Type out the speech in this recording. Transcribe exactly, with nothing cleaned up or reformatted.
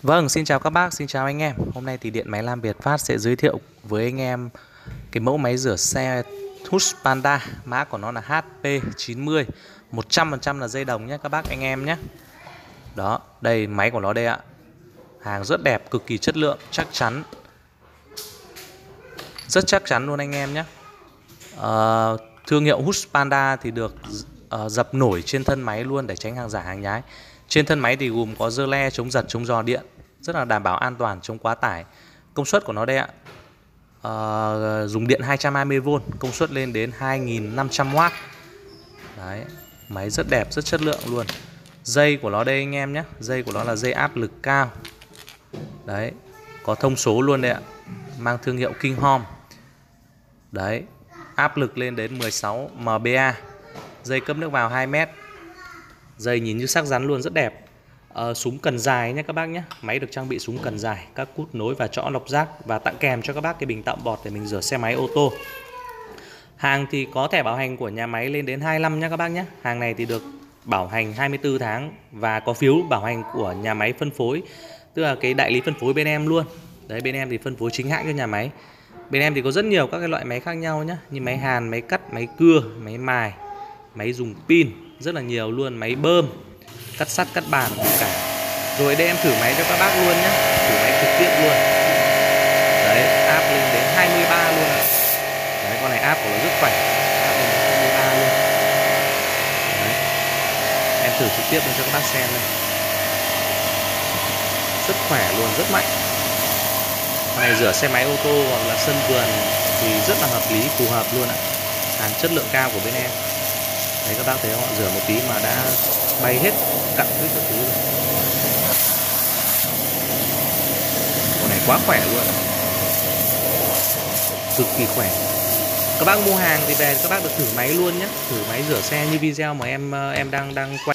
Vâng, xin chào các bác, xin chào anh em. Hôm nay thì Điện Máy Lam Việt Phát sẽ giới thiệu với anh em cái mẫu máy rửa xe Husqvarna, mã của nó là H P chín mươi, một trăm phần trăm là dây đồng nhé các bác anh em nhé. Đó, đây máy của nó đây ạ. Hàng rất đẹp, cực kỳ chất lượng, chắc chắn. Rất chắc chắn luôn anh em nhé. Ờ, thương hiệu Husqvarna thì được uh, dập nổi trên thân máy luôn để tránh hàng giả hàng nhái. Trên thân máy thì gồm có dơ le chống giật chống rò điện, rất là đảm bảo an toàn chống quá tải. Công suất của nó đây ạ, uh, dùng điện hai trăm hai mươi vôn, công suất lên đến hai nghìn năm trăm oát. Đấy, máy rất đẹp, rất chất lượng luôn. Dây của nó đây anh em nhé, dây của nó là dây áp lực cao. Đấy, có thông số luôn đây ạ, mang thương hiệu Kinghorn. Đấy, áp lực lên đến mười sáu mét ba. Dây cấp nước vào hai mét. Dây nhìn như sắc rắn luôn, rất đẹp. ờ, Súng cần dài nhé các bác nhé. Máy được trang bị súng cần dài, các cút nối và chõ lọc rác, và tặng kèm cho các bác cái bình tạo bọt để mình rửa xe máy ô tô. Hàng thì có thẻ bảo hành của nhà máy lên đến hai năm nhé các bác nhé. Hàng này thì được bảo hành hai mươi tư tháng và có phiếu bảo hành của nhà máy phân phối, tức là cái đại lý phân phối bên em luôn. Đấy, bên em thì phân phối chính hãng cho nhà máy. Bên em thì có rất nhiều các cái loại máy khác nhau nhé, như máy hàn, máy cắt, máy cưa, máy mài, máy dùng pin, rất là nhiều luôn, máy bơm, cắt sắt, cắt bàn tất cả. Rồi đây em thử máy cho các bác luôn nhé, thử máy trực tiếp luôn. Đấy, áp lên đến hai mươi ba luôn ạ. Đấy, con này áp của nó rất khỏe, áp lên đến hai mươi ba luôn. Đấy, em thử trực tiếp lên cho các bác xem đây. Rất khỏe luôn, rất mạnh. Con này rửa xe máy ô tô hoặc là sân vườn thì rất là hợp lý, phù hợp luôn ạ. Hàng chất lượng cao của bên em. Đấy, các bác thấy họ rửa một tí mà đã bay hết cặn hết các thứ rồi. Con này quá khỏe luôn, cực kỳ khỏe. Các bác mua hàng thì về các bác được thử máy luôn nhé, thử máy rửa xe như video mà em em đang đang quay